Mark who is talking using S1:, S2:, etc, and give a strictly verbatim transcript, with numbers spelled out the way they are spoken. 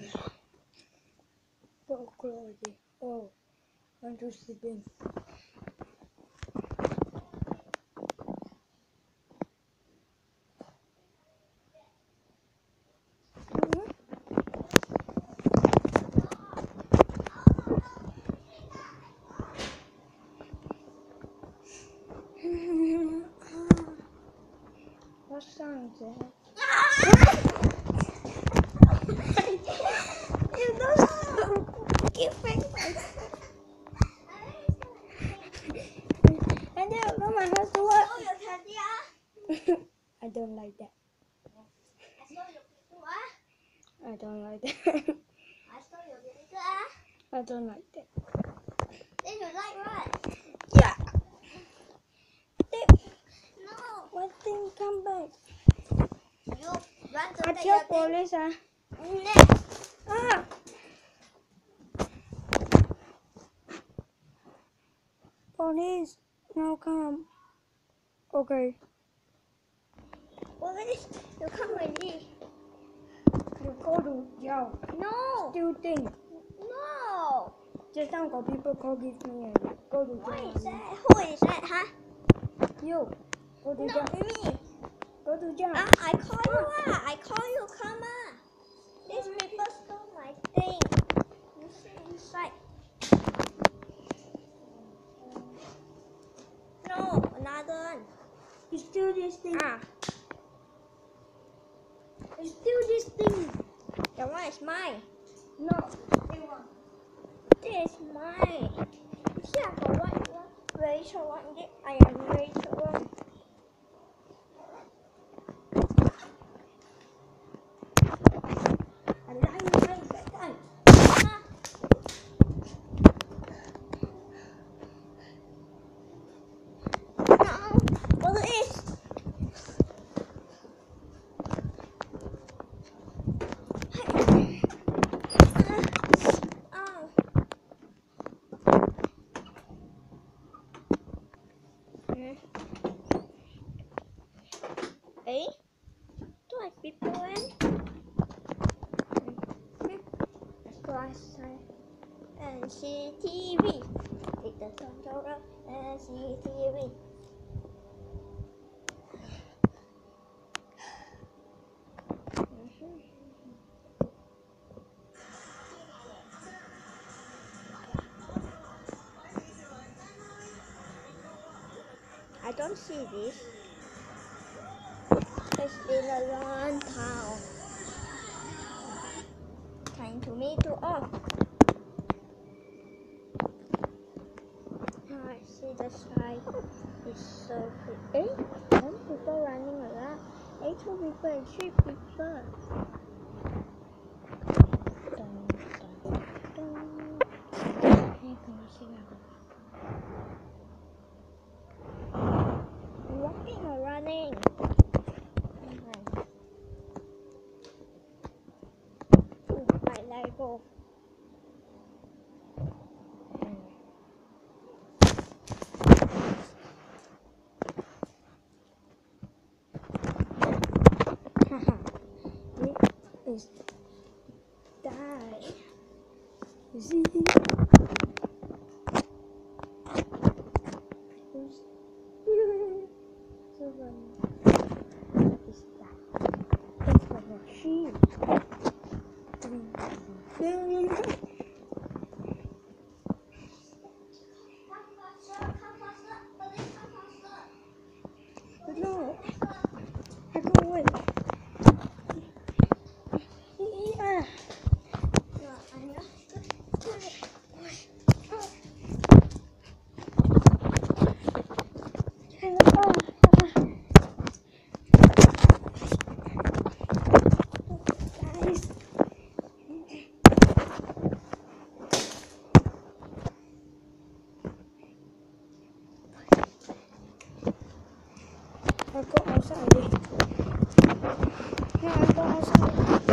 S1: So crazy. Oh, I'm just sleeping. What sound is that? You don't you think like and then go my house to work. I don't like that. I don't like that. I don't like that.
S2: Then you like what?
S1: Yeah.
S2: No.
S1: What thing come back?
S2: You run to
S1: I
S2: take
S1: tell
S2: your thing.
S1: police, ah.
S2: Next.
S1: Ah. Police, now come. Okay.
S2: Police, you come with me.
S1: You go to jail.
S2: No.
S1: Still thing.
S2: No.
S1: Just now got people call give me and go to
S2: What
S1: jail.
S2: is that? Who is that, huh?
S1: You. Go to jail.
S2: Not me.
S1: Go to jail.
S2: Ah, I call you, ah. I call you, come on. These people stole my thing. You sit inside. No, another one.
S1: You steal this thing.
S2: Ah,
S1: You steal this thing.
S2: that one is mine.
S1: No. They want.
S2: This is mine. You see, I got one, one. Rachel one. This I am Rachel one.
S1: I like you like that time.
S2: Ah. No, police. Oh. Hmm. Eh? Do I people in? Hmm. Let's go outside. N C T V. Take the controller. N C T V. I don't see this. It's been a long time. Time to me to off. Now I see the sky. It's so pretty. Eh? One people running around. Eh, two people and three people. Dun, dun, dun. Hey, can you see that? Walking or running? Oh, I let go.
S1: This is die. You see? So funny. Is that? It's for the sheep.
S2: Come faster, come faster, police, come faster.
S1: No, I go away. Yeah. I go outside. Yeah, I go outside.